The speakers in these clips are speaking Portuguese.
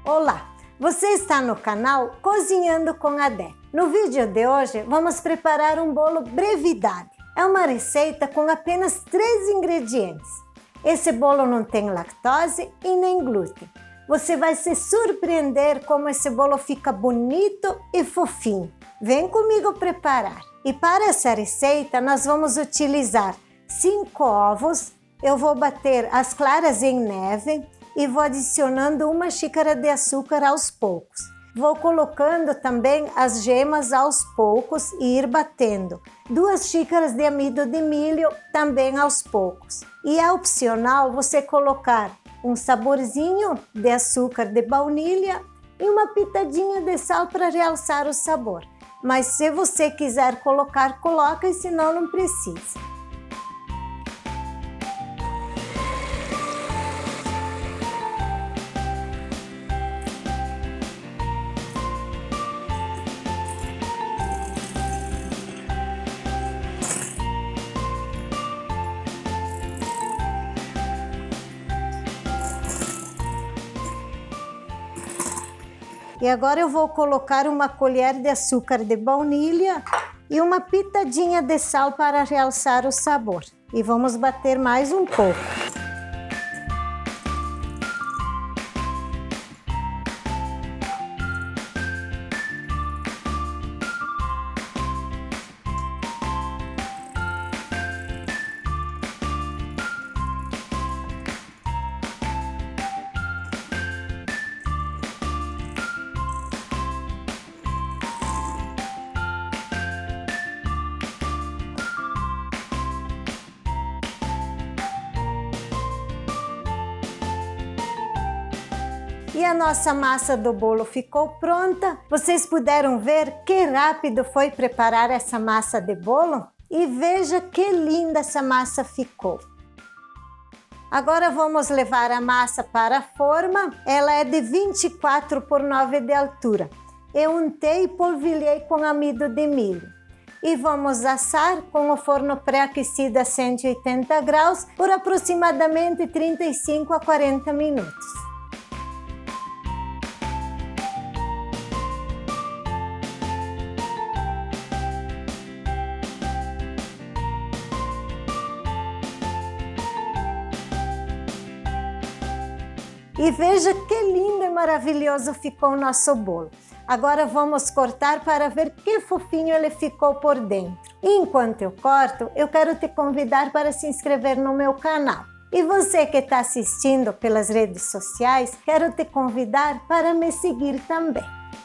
Olá, você está no canal Cozinhando com a Dé. No vídeo de hoje vamos preparar um bolo brevidade. É uma receita com apenas 3 ingredientes. Esse bolo não tem lactose e nem glúten. Você vai se surpreender como esse bolo fica bonito e fofinho. Vem comigo preparar. E para essa receita nós vamos utilizar 5 ovos. Eu vou bater as claras em neve e vou adicionando 1 xícara de açúcar aos poucos. Vou colocando também as gemas aos poucos e ir batendo. 2 xícaras de amido de milho também aos poucos. E é opcional você colocar um saborzinho de açúcar de baunilha e uma pitadinha de sal para realçar o sabor. Mas se você quiser colocar, coloca, e senão não precisa. E agora eu vou colocar 1 colher de açúcar de baunilha e uma pitadinha de sal para realçar o sabor. E vamos bater mais um pouco. E a nossa massa do bolo ficou pronta. Vocês puderam ver que rápido foi preparar essa massa de bolo? E veja que linda essa massa ficou. Agora vamos levar a massa para a forma. Ela é de 24 por 9 de altura. Eu untei e polvilhei com amido de milho. E vamos assar com o forno pré-aquecido a 180 graus por aproximadamente 35 a 40 minutos. E veja que lindo e maravilhoso ficou o nosso bolo. Agora vamos cortar para ver que fofinho ele ficou por dentro. E enquanto eu corto, eu quero te convidar para se inscrever no meu canal. E você que está assistindo pelas redes sociais, quero te convidar para me seguir também.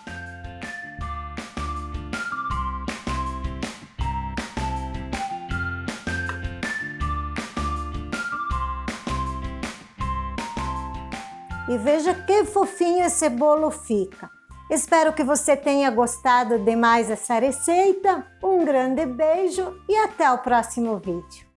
E veja que fofinho esse bolo fica. Espero que você tenha gostado demais dessa receita. Um grande beijo e até o próximo vídeo.